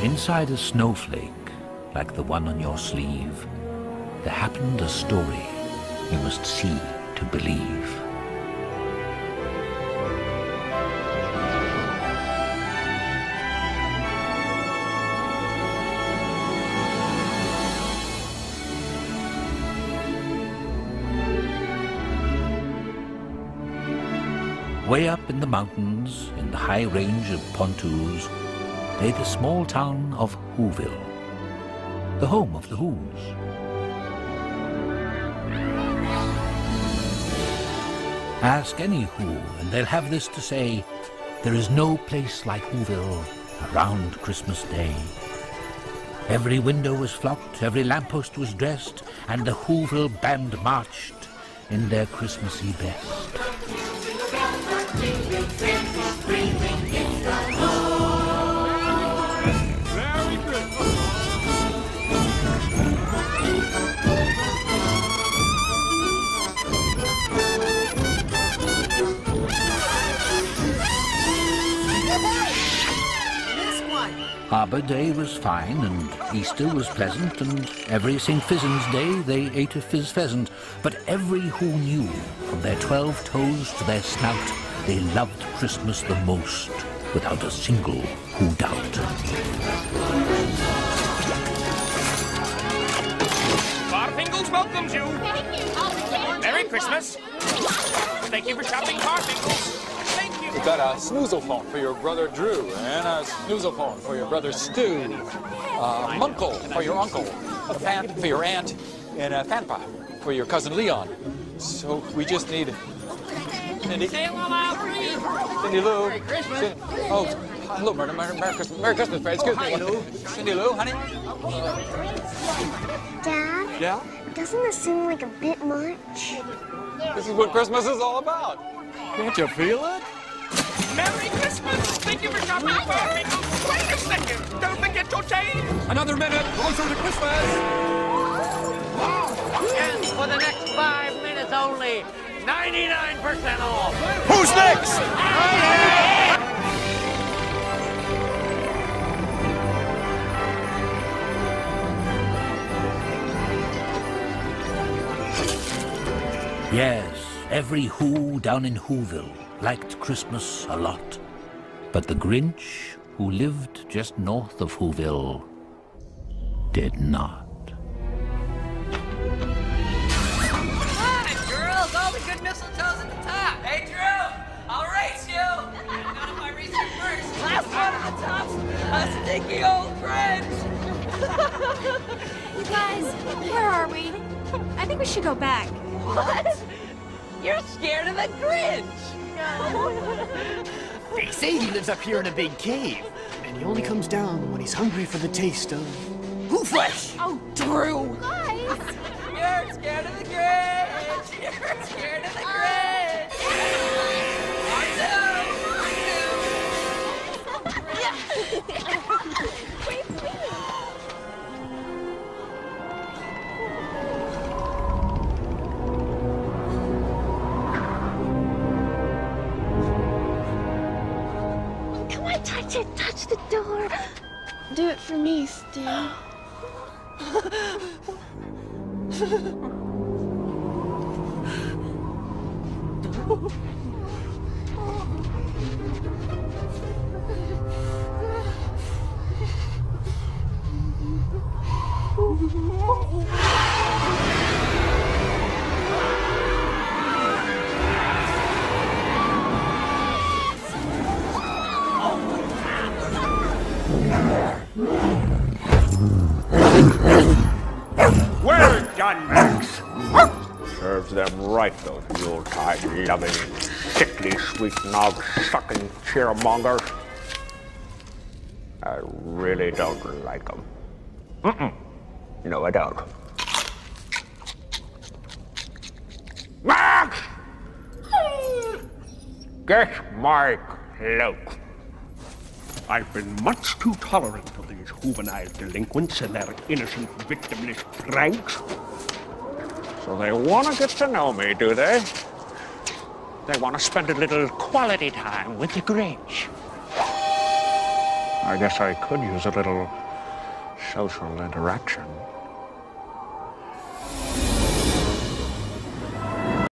Inside a snowflake, like the one on your sleeve, there happened a story you must see to believe. Way up in the mountains, in the high range of Pontoos, lay the small town of Whoville, the home of the Whos. Ask any Who, and they'll have this to say: there is no place like Whoville around Christmas Day. Every window was flocked, every lamppost was dressed, and the Whoville band marched in their Christmassy best. Very good. Arbor Day was fine, and Easter was pleasant, and every St. Fizzin's Day they ate a fizz pheasant. But every Who knew, from their 12 toes to their snout, they loved Christmas the most, without a single Who doubt. Farfingles welcomes you. Merry Christmas. Thank you for shopping, Farfingles. Thank you. We've got a snoozlephone for your brother Drew, and a snoozlephone for your brother Stu, a munkle for your uncle, a fant for your aunt, and a fanpa for your cousin Leon. So we just need Cindy. Say hello out, please. Cindy Lou. Merry Christmas. Oh, hello, Merry Christmas. Merry Christmas, Fred. Excuse me. Lou. Cindy Lou, honey. Dad, Yeah? doesn't this seem like a bit much? This is what Christmas is all about. Can't you feel it? Merry Christmas. Thank you for shopping, Farfingles. Wait a second. Don't forget your change. Another minute, closer to Christmas. And for the next 5 minutes only, 99% off. Who's next? Yes, every Who down in Whoville liked Christmas a lot. But the Grinch, who lived just north of Whoville, did not. Hi, girls. All the good mistletoes at the top. Hey, Drew. I'll race you. Not if I race you first. Last one at the top's a sticky old Grinch. You guys, where are we? I think we should go back. What? You're scared of the Grinch. They say he lives up here in a big cave, and he only comes down when he's hungry for the taste of Who flesh. Oh, Drew. guys! You're scared of the Grinch. You're scared of the Grinch. Come on, touch it. Touch the door. Do it for me, Stu. Well done, Max. Serves them right, those Yuletide loving, sickly sweet nog sucking cheermongers. I really don't like them. No, I don't. Max! Get my cloak. I've been much too tolerant of these juvenile delinquents and their innocent, victimless pranks. So they want to get to know me, do they? They want to spend a little quality time with the Grinch. I guess I could use a little social interaction.